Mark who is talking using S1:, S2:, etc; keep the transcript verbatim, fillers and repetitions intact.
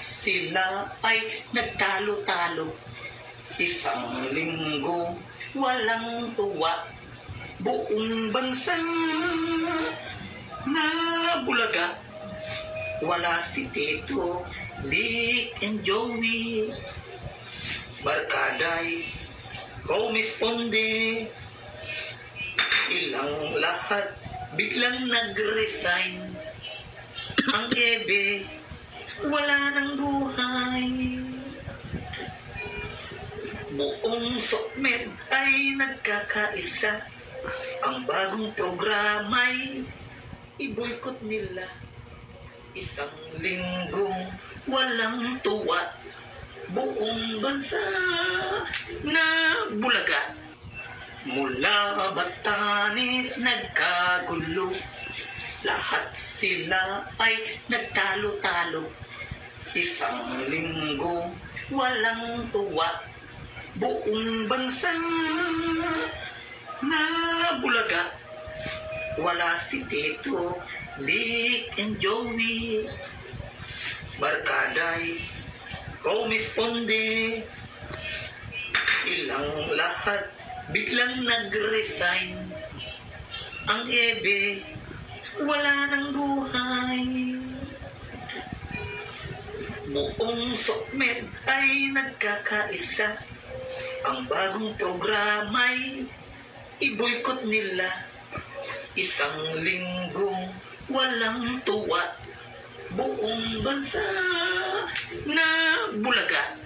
S1: sila ay nagtalo-talo. Isang linggo, walang tuwa. Buong bansa na bulaga. Wala si Tito, Lick and Joey. Barkaday, Romisponde. Silang lahat biglang nag-resign. Ang Ebe, wala ng buhay. Buong Sokmed ay nagkakaisa. Ang bagong programa'y i-boycott nila. Isang linggong walang tuwa. Buong bansa na bulaga. Mula Batanes nagkagulo. Lahat sila ay nagtalo-talo. Isang linggo walang tuwa. Buong bansa na bulaga. Wala si Tito, Lick and Joey. Barkaday, Romisponde. Silang lahat biglang nag-resign. Ang Ebe, wala ng buhay. Buong Sokmed ay nagkakaisa. Ang bagong programa'y i-boycott nila. Isang linggong walang tuwa. Buong bansa na bulaga.